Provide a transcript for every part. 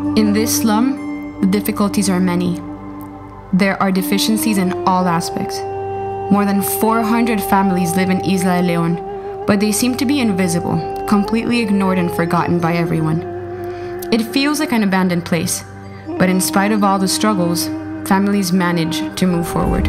In this slum, the difficulties are many. There are deficiencies in all aspects. More than 400 families live in Isla de León, but they seem to be invisible, completely ignored and forgotten by everyone. It feels like an abandoned place, but in spite of all the struggles, families manage to move forward.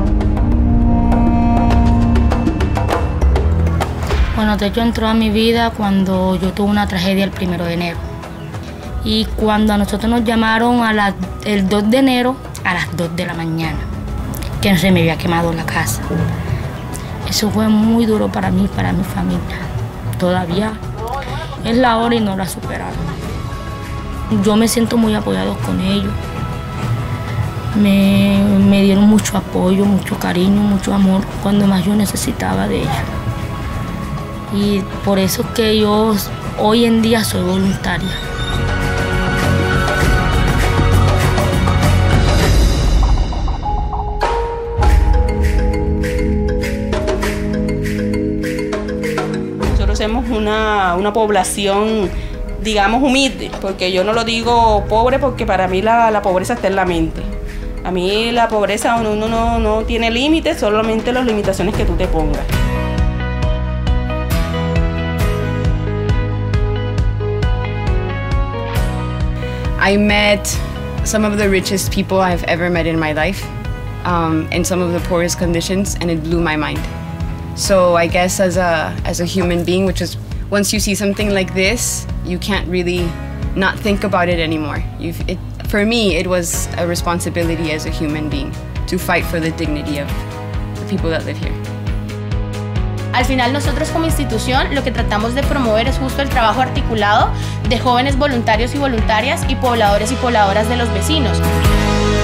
Bueno, Techo entró a mi vida cuando yo tuve una tragedia el 1 de enero. Y cuando a nosotros nos llamaron el 2 de enero a las 2 de la mañana, que se me había quemado la casa. Eso fue muy duro para mí, para mi familia. Todavía es la hora y no la superaron. Yo me siento muy apoyado con ellos. Me dieron mucho apoyo, mucho cariño, mucho amor cuando más yo necesitaba de ellos. Y por eso es que yo hoy en día soy voluntaria. Nosotros somos una población, digamos, humilde, porque yo no lo digo pobre porque para mí la pobreza está en la mente. A mí la pobreza uno no tiene límites, solamente las limitaciones que tú te pongas. I met some of the richest people I've ever met in my life, in some of the poorest conditions, and it blew my mind. So I guess as a human being, which is once you see something like this, you can't really not think about it anymore. For me, it was a responsibility as a human being to fight for the dignity of the people that live here. Al final nosotros como institución lo que tratamos de promover es justo el trabajo articulado de jóvenes voluntarios y voluntarias y pobladores y pobladoras de los vecinos.